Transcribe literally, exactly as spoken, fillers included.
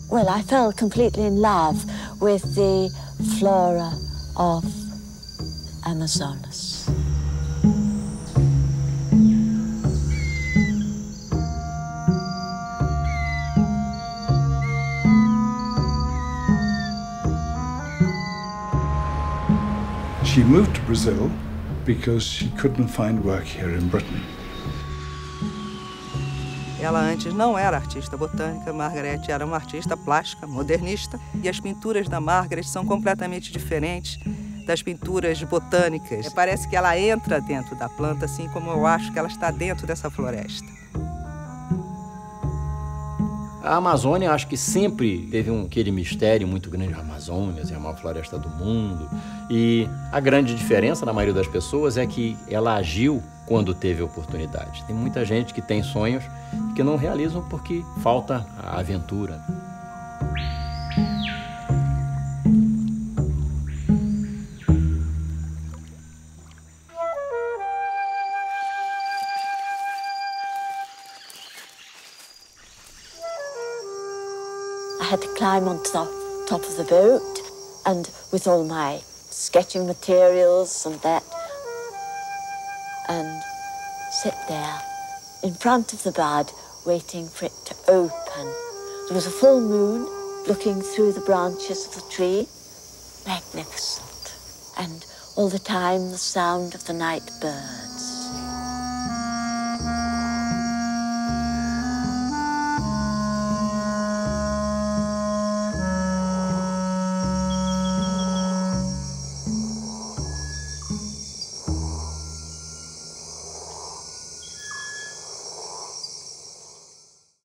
Well, I fell completely in love with the flora of Amazonas. She moved to Brazil because she couldn't find work here in Britain. Ela antes não era artista botânica, Margaret era uma artista plástica, modernista, e as pinturas da Margaret são completamente diferentes das pinturas botânicas. Parece que ela entra dentro da planta, assim como eu acho que ela está dentro dessa floresta. A Amazônia, acho que sempre teve um, aquele mistério muito grande. A Amazônia é a maior floresta do mundo. E a grande diferença na maioria das pessoas é que ela agiu quando teve oportunidade. Tem muita gente que tem sonhos que não realizam porque falta a aventura. I had to climb on top, top of the boat, and with all my sketching materials and that, and sit there in front of the bud, waiting for it to open. There was a full moon looking through the branches of the tree. Magnificent. And all the time the sound of the night bird.